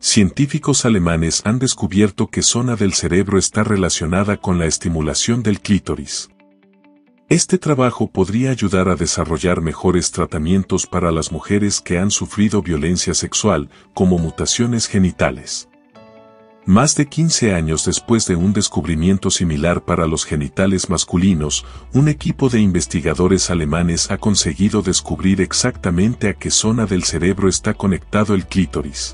científicos alemanes han descubierto qué zona del cerebro está relacionada con la estimulación del clítoris. Este trabajo podría ayudar a desarrollar mejores tratamientos para las mujeres que han sufrido violencia sexual, como mutaciones genitales. Más de 15 años después de un descubrimiento similar para los genitales masculinos, un equipo de investigadores alemanes ha conseguido descubrir exactamente a qué zona del cerebro está conectado el clítoris.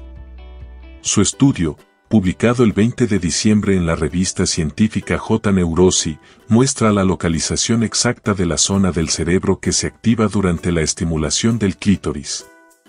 Su estudio, publicado el 20 de diciembre en la revista científica J-Neurology, muestra la localización exacta de la zona del cerebro que se activa durante la estimulación del clítoris.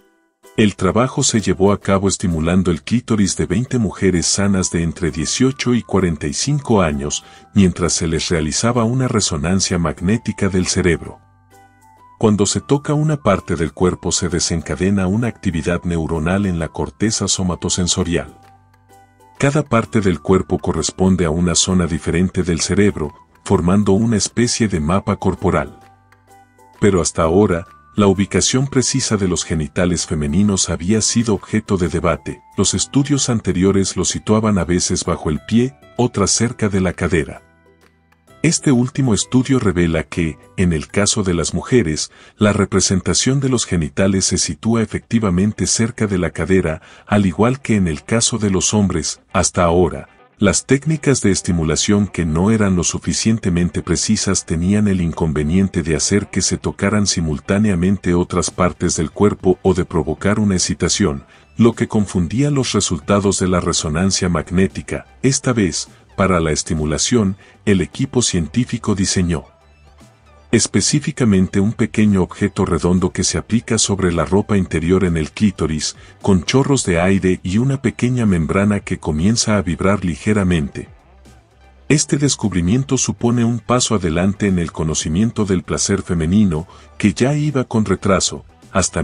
El trabajo se llevó a cabo estimulando el clítoris de 20 mujeres sanas de entre 18 y 45 años, mientras se les realizaba una resonancia magnética del cerebro. Cuando se toca una parte del cuerpo se desencadena una actividad neuronal en la corteza somatosensorial. Cada parte del cuerpo corresponde a una zona diferente del cerebro, formando una especie de mapa corporal. Pero hasta ahora, la ubicación precisa de los genitales femeninos había sido objeto de debate. Los estudios anteriores los situaban a veces bajo el pie, otras cerca de la cadera. Este último estudio revela que, en el caso de las mujeres, la representación de los genitales se sitúa efectivamente cerca de la cadera, al igual que en el caso de los hombres. Hasta ahora, las técnicas de estimulación que no eran lo suficientemente precisas tenían el inconveniente de hacer que se tocaran simultáneamente otras partes del cuerpo o de provocar una excitación, lo que confundía los resultados de la resonancia magnética. Esta vez, para la estimulación, el equipo científico diseñó específicamente un pequeño objeto redondo que se aplica sobre la ropa interior en el clítoris, con chorros de aire y una pequeña membrana que comienza a vibrar ligeramente. Este descubrimiento supone un paso adelante en el conocimiento del placer femenino, que ya iba con retraso. Hasta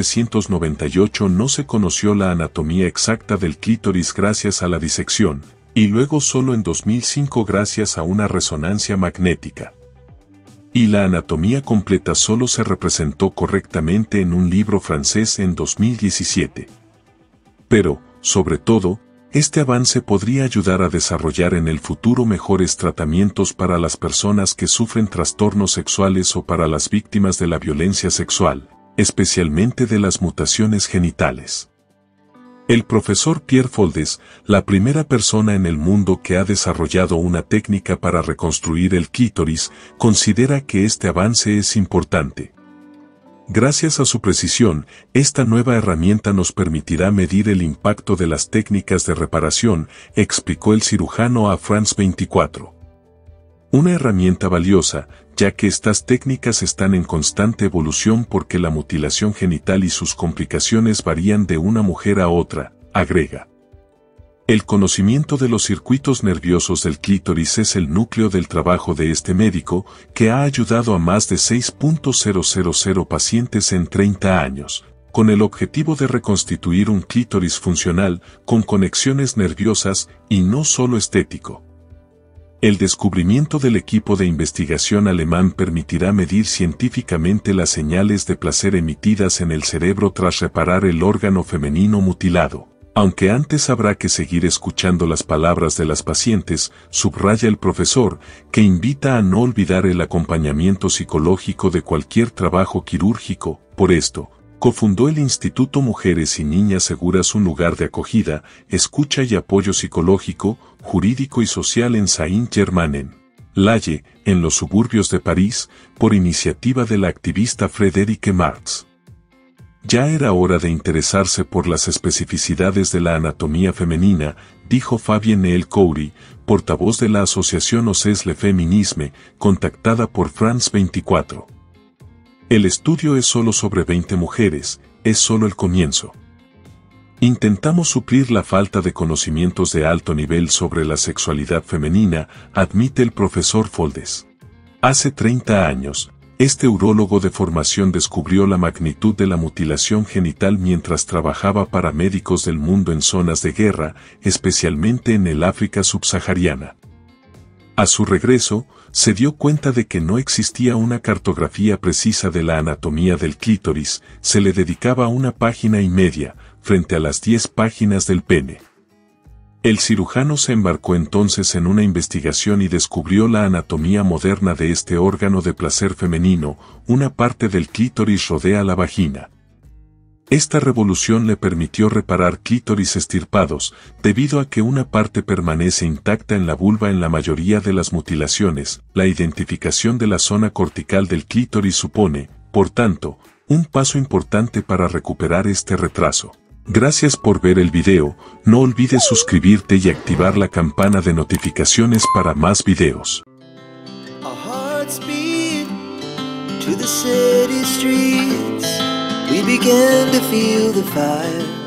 1998 no se conoció la anatomía exacta del clítoris gracias a la disección, y luego solo en 2005 gracias a una resonancia magnética. Y la anatomía completa solo se representó correctamente en un libro francés en 2017. Pero, sobre todo, este avance podría ayudar a desarrollar en el futuro mejores tratamientos para las personas que sufren trastornos sexuales o para las víctimas de la violencia sexual, especialmente de las mutaciones genitales. El profesor Pierre Foldes, la primera persona en el mundo que ha desarrollado una técnica para reconstruir el clítoris, considera que este avance es importante. Gracias a su precisión, esta nueva herramienta nos permitirá medir el impacto de las técnicas de reparación, explicó el cirujano a France 24. Una herramienta valiosa, ya que estas técnicas están en constante evolución porque la mutilación genital y sus complicaciones varían de una mujer a otra, agrega. El conocimiento de los circuitos nerviosos del clítoris es el núcleo del trabajo de este médico, que ha ayudado a más de 6.000 pacientes en 30 años, con el objetivo de reconstituir un clítoris funcional, con conexiones nerviosas y no solo estético. El descubrimiento del equipo de investigación alemán permitirá medir científicamente las señales de placer emitidas en el cerebro tras reparar el órgano femenino mutilado. Aunque antes habrá que seguir escuchando las palabras de las pacientes, subraya el profesor, que invita a no olvidar el acompañamiento psicológico de cualquier trabajo quirúrgico. Por esto, cofundó el Instituto Mujeres y Niñas Seguras, un lugar de acogida, escucha y apoyo psicológico, jurídico y social en Saint-Germain-en-Laye, en los suburbios de París, por iniciativa de la activista Frédérique Marx. Ya era hora de interesarse por las especificidades de la anatomía femenina, dijo Fabienne El-Khoury, portavoz de la asociación Osses le Féminisme, contactada por France 24. El estudio es solo sobre 20 mujeres, es solo el comienzo. Intentamos suplir la falta de conocimientos de alto nivel sobre la sexualidad femenina, admite el profesor Foldes. Hace 30 años, este urólogo de formación descubrió la magnitud de la mutilación genital mientras trabajaba para médicos del mundo en zonas de guerra, especialmente en el África subsahariana. A su regreso, se dio cuenta de que no existía una cartografía precisa de la anatomía del clítoris, se le dedicaba 1,5 páginas. frente a las 10 páginas del pene. El cirujano se embarcó entonces en una investigación y descubrió la anatomía moderna de este órgano de placer femenino. Una parte del clítoris rodea la vagina. Esta revolución le permitió reparar clítoris extirpados, debido a que una parte permanece intacta en la vulva en la mayoría de las mutilaciones. La identificación de la zona cortical del clítoris supone, por tanto, un paso importante para recuperar este retraso. Gracias por ver el video, no olvides suscribirte y activar la campana de notificaciones para más videos. Our hearts beat to the city streets. We began to feel the fire.